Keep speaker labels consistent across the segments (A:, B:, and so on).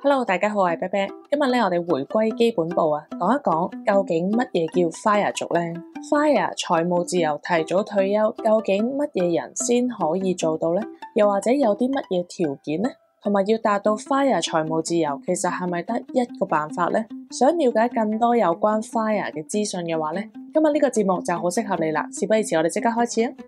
A: Hello， 大家好，我係啤啤。今日咧，我哋回歸基本步啊，講一講究竟乜嘢叫 FIRE 族呢？ FIRE 財務自由提早退休，究竟乜嘢人先可以做到呢？又或者有啲乜嘢條件呢？同埋要達到 FIRE 財務自由，其實係咪得一個辦法呢？想了解更多有關 FIRE 嘅資訊嘅話呢，今日呢個節目就好適合你啦。事不宜遲，我哋即刻開始啊！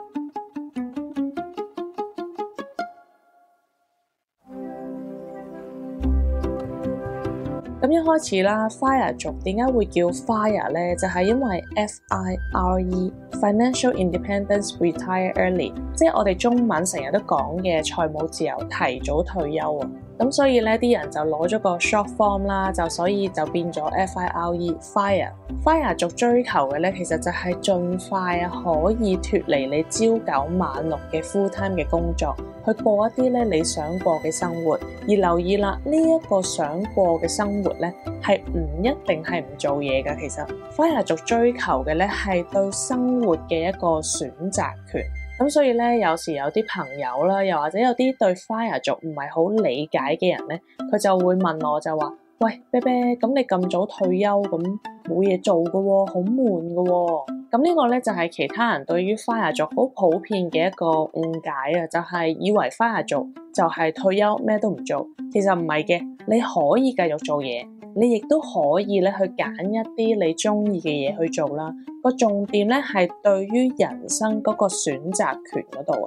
A: 咁一開始啦 ，FIRE 族點解會叫 FIRE 呢？就係因為 FIRE Financial Independence Retire Early， 即係我哋中文成日都講嘅財務自由提早退休啊。咁所以咧，啲人就攞咗個 short form 啦，所以就變咗 FIRE。FIRE 族追求嘅咧，其實就係盡快可以脫離你朝九晚六嘅 full time 嘅工作，去過一啲咧你想過嘅生活。而留意啦，呢一個想過嘅生活咧，係唔一定係唔做嘢㗎。其實 FIRE 族追求嘅咧係對生活嘅一個選擇權。咁所以咧，有時有啲朋友啦，又或者有啲對 FIRE 族唔係好理解嘅人咧，佢就會問我就話：喂，啤啤，咁你咁早退休，咁冇嘢做㗎喎，好悶㗎喎。咁呢個咧就係其他人對於 FIRE 族好普遍嘅一個誤解啊，就係以為 FIRE 族就係退休咩都唔做，其實唔係嘅，你可以繼續做嘢。你亦都可以咧去揀一啲你中意嘅嘢去做啦。個重點咧係對於人生嗰個選擇權嗰度啊。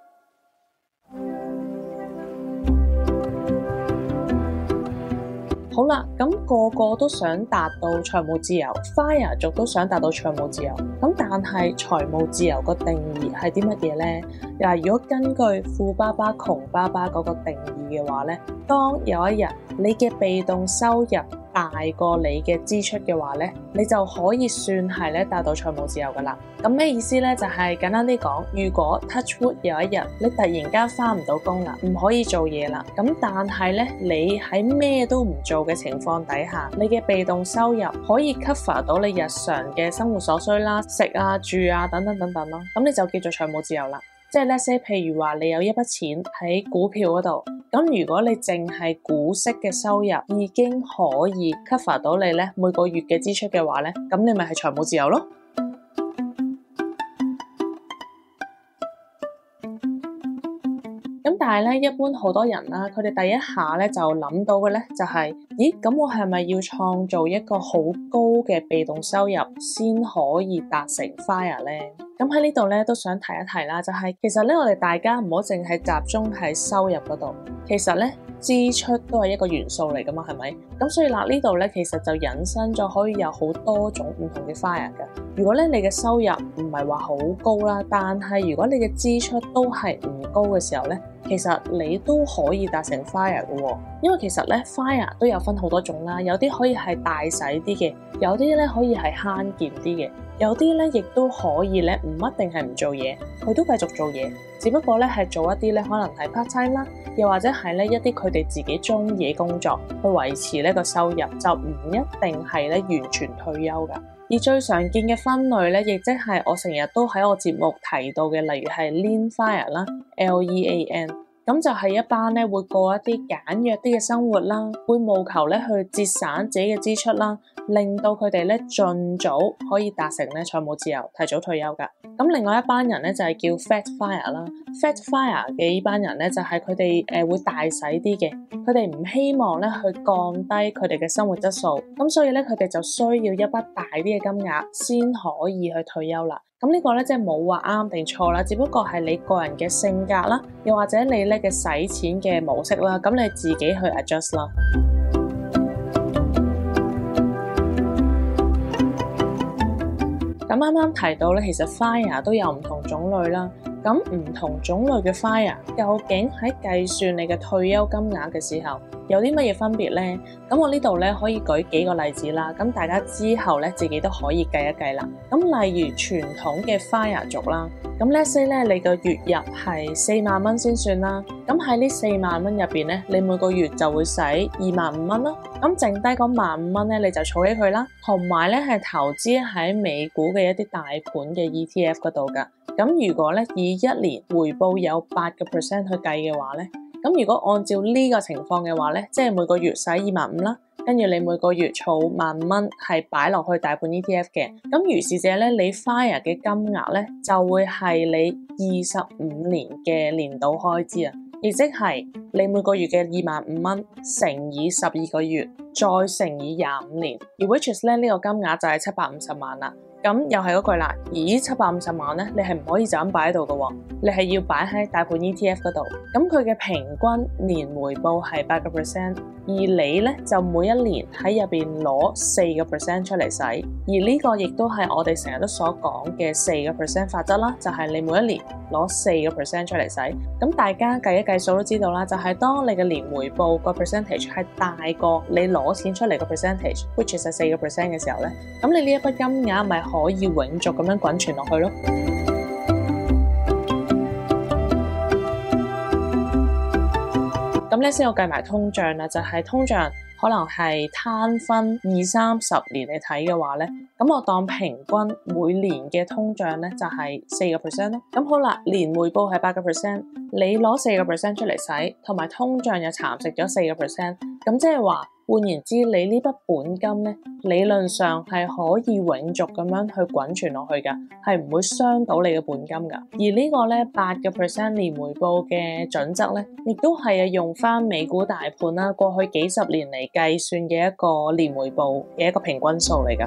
A: 好啦，咁個個都想達到財務自由 ，FIRE 族都想達到財務自由。咁但係財務自由個定義係啲乜嘢呢？嗱，如果根據富爸爸窮爸爸嗰個定義嘅話呢，當有一日你嘅被動收入大過你嘅支出嘅話呢，你就可以算係咧達到財務自由噶啦。咁咩意思呢？就係簡單啲講，如果 touch wood 有一日你突然間返唔到工啦，唔可以做嘢啦，咁但係咧你喺咩都唔做嘅情況底下，你嘅被動收入可以 cover 到你日常嘅生活所需啦，食啊住啊等等等等咯，咁你就叫做財務自由啦。即係 let's say 譬如話你有一筆錢喺股票嗰度，咁如果你淨係股息嘅收入已經可以 cover 到你咧每個月嘅支出嘅話咧，咁你咪係財務自由咯。咁但係咧，一般好多人啦，佢哋第一下咧就諗到嘅咧就係，咦，咁我係咪要創造一個好高嘅被動收入先可以達成 FIRE 咧？咁喺呢度咧都想提一提啦，就係其實咧我哋大家唔好淨係集中喺收入嗰度，其實咧支出都係一個元素嚟噶嘛，係咪？咁所以嗱呢度咧其實就引申咗可以有好多種唔同嘅 FIRE 嘅。如果咧你嘅收入唔係話好高啦，但係如果你嘅支出都係唔高嘅時候咧，其實你都可以達成 FIRE 嘅喎。因為其實咧 FIRE 都有分好多種啦，有啲可以係大使啲嘅，有啲咧可以係慳儉啲嘅，有啲咧亦都可以咧唔一定係唔做嘢，佢都繼續做嘢，只不過咧係做一啲咧可能係 part time 啦，又或者係咧一啲佢哋自己中意嘅工作去維持呢個收入，就唔一定係咧完全退休噶。而最常見嘅分類咧，亦即係我成日都喺我節目提到嘅，例如係 Lean FIRE 啦 ，LEAN。咁就係一班咧會過一啲簡約啲嘅生活啦，會務求咧去節省自己嘅支出啦，令到佢哋咧盡早可以達成咧財務自由，提早退休噶。咁另外一班人咧就係叫 Fat FIRE 啦 ，Fat FIRE 嘅呢班人咧就係佢哋會大使啲嘅，佢哋唔希望咧去降低佢哋嘅生活質素，咁所以咧佢哋就需要一筆大啲嘅金額先可以去退休啦。咁呢個咧即係冇話啱定錯啦，只不過係你個人嘅性格啦，又或者你咧嘅使錢嘅模式啦，咁你自己去 adjust 啦。咁啱啱提到咧，其實 FIRE 都有唔同種類啦。咁唔同種類嘅 FIRE 究竟喺計算你嘅退休金額嘅時候有啲乜嘢分別呢？咁我呢度咧可以舉幾個例子啦，咁大家之後咧自己都可以計一計啦。咁例如傳統嘅 FIRE 族啦，咁 let's say 咧你個月入係4萬蚊先算啦，咁喺呢4萬蚊入邊咧，你每個月就會使25000蚊啦，咁剩低嗰15000蚊咧你就儲起佢啦，同埋咧係投資喺美股嘅一啲大盤嘅 ETF 嗰度噶。咁如果咧以1年回報有8% 去計嘅話咧， 咁如果按照呢個情況嘅話咧，即係每個月使25,000啦，跟住你每個月儲15,000蚊係擺落去大盤 ETF 嘅，咁如是者咧，你 FIRE 嘅金額咧就會係你25年嘅年度開支啊，亦即係你每個月嘅25,000蚊乘以12個月，再乘以25年，而 which is 咧呢個金額就係750萬啦。咁又係嗰句啦，而呢750萬咧，你係唔可以就咁擺喺度嘅喎，你係要擺喺大盤 ETF 嗰度。咁佢嘅平均年回報係8%，而你咧就每一年喺入邊攞4% 出嚟使，而呢個亦都係我哋成日都所講嘅4% 法則啦，就係你每一年攞4% 出嚟使。咁大家計一計數都知道啦，就係當你嘅年回報個 percentage 係大過你攞錢出嚟個 percentage，which is 係4% 嘅時候咧，咁你呢一筆金額咪可以永續咁樣滾存落去咯。咁咧先我計埋通脹啦，就係通脹可能係攤分20-30年嚟睇嘅話咧，咁我當平均每年嘅通脹咧就係4% 咯。咁好啦，年回報係8%，你攞4% 出嚟使，同埋通脹又蠶食咗4%，咁即係話換言之，你呢筆本金咧理論上係可以永續咁樣去滾存落去㗎，係唔會傷到你嘅本金㗎。而呢個咧8% 年回報嘅準則咧，亦都係用返美股大盤啦，過去幾十年嚟計算嘅一個年回報嘅一個平均數嚟㗎。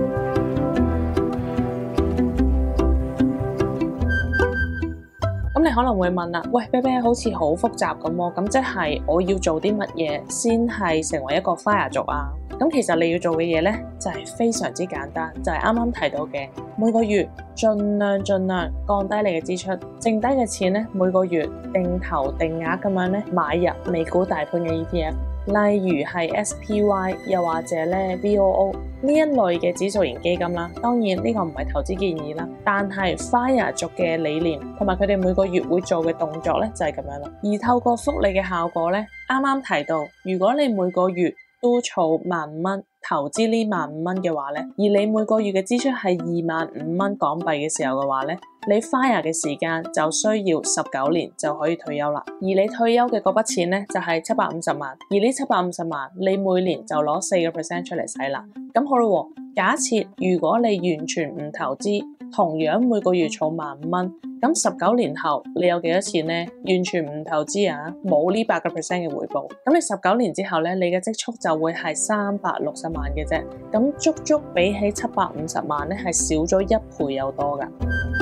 A: 咁你可能會問啦，喂，啤啤好似好複雜咁喎，咁即係我要做啲乜嘢先係成為一個 FIRE 族啊？咁其實你要做嘅嘢咧就係非常之簡單，就係啱啱提到嘅每個月盡量降低你嘅支出，剩低嘅錢咧每個月定投定額咁樣咧買入美股大盤嘅 ETF。例如係 SPY 又或者咧 VOO 呢一類嘅指數型基金啦，當然呢個唔係投資建議啦，但係 FIRE 族嘅理念同埋佢哋每個月會做嘅動作咧就係咁樣啦。而透過複利嘅效果咧，啱啱提到，如果你每個月都儲15,000蚊，投資呢15,000蚊嘅話咧，而你每個月嘅支出係25,000蚊港幣嘅時候嘅話咧，你 FIRE 嘅時間就需要19年就可以退休啦。而你退休嘅嗰筆錢咧就係750萬，而呢750萬你每年就攞4% 出嚟使啦。咁好啦，假設如果你完全唔投資，同樣每個月儲15,000蚊，咁19年後你有幾多錢呢？完全唔投資啊，冇呢8% 嘅回報。咁你19年之後咧，你嘅積蓄就會係360萬嘅啫。咁足足比起750萬咧，係少咗1倍有多噶。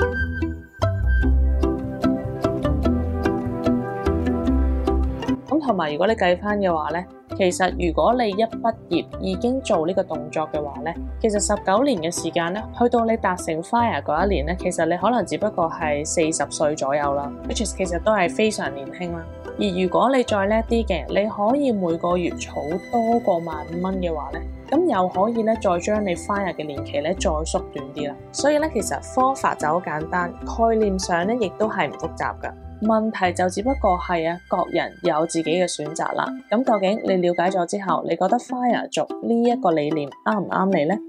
A: 咁同埋如果你計翻嘅話咧，其實如果你一畢業已經做呢個動作嘅話咧，其實19年嘅時間咧，去到你達成 FIRE 嗰一年咧，其實你可能只不過係40歲左右啦 ，which is 其實都係非常年輕啦。而如果你再叻啲嘅，你可以每個月儲多過15,000蚊嘅話咧，咁又可以咧再將你 FIRE 嘅年期咧再縮短啲啦。所以咧其實方法就好簡單，概念上咧亦都係唔複雜噶。問題就只不過係各人有自己嘅選擇啦。咁究竟你了解咗之後，你覺得 FIRE 族呢一個理念啱唔啱你呢？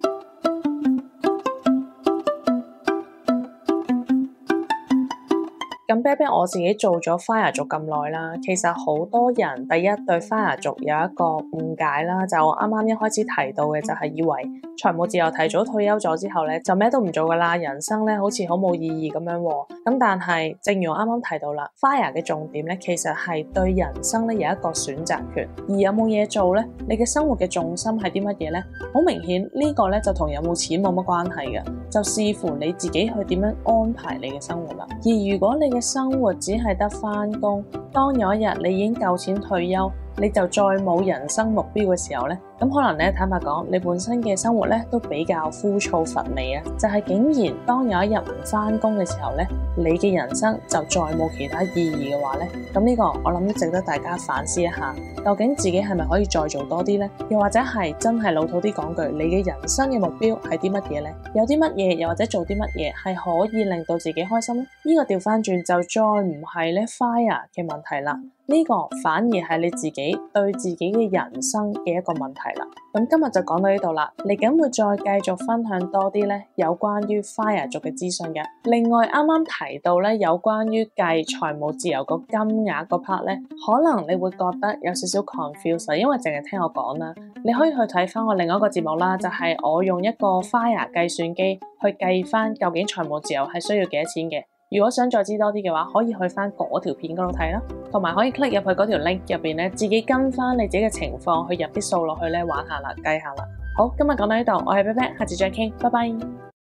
A: 咁啤啤我自己做咗 FIRE 族咁耐啦，其實好多人第一對 FIRE 族有一個誤解啦，就我啱啱一開始提到嘅就係以為財務自由提早退休咗之後咧就咩都唔做噶啦，人生咧好似好冇意義咁樣喎。咁但係正如我啱啱提到啦 ，FIRE 嘅重點咧其實係對人生咧有一個選擇權，而有冇嘢做咧，你嘅生活嘅重心係啲乜嘢咧？好明顯呢個咧就同有冇錢冇乜關係嘅，就視乎你自己去點樣安排你嘅生活啦。而如果你嘅生活只係得返工，當有一日你已經夠錢退休，你就再冇人生目標嘅時候咧，咁可能咧坦白講，你本身嘅生活咧都比較枯燥乏味啊！就係竟然當有一日唔返工嘅時候咧，你嘅人生就再冇其他意義嘅話咧，咁呢個我諗值得大家反思一下，究竟自己係咪可以再做多啲咧？又或者係真係老土啲講句，你嘅人生嘅目標係啲乜嘢咧？有啲乜嘢又或者做啲乜嘢係可以令到自己開心咧？呢個調翻轉就再唔係咧 FIRE 嘅問題啦。 呢個反而係你自己對自己嘅人生嘅一個問題啦。咁今日就講到呢度啦，嚟緊會再繼續分享多啲咧有關於 FIRE 族嘅資訊嘅。另外啱啱提到咧有關於計財務自由個金額嗰 part 咧，可能你會覺得有少少 confuse， 因為淨係聽我講啦。你可以去睇翻我另外一個節目啦，就係我用一個 FIRE 計算機去計翻究竟財務自由係需要幾多錢嘅。如果想再知多啲嘅話，可以去翻嗰條片嗰度睇啦，同埋可以 click 入去嗰條 link 入邊咧，自己跟翻你自己嘅情況去入啲數落去咧，玩下啦，計下啦。好，今日講到呢度，我係啤啤，下次再傾，拜拜。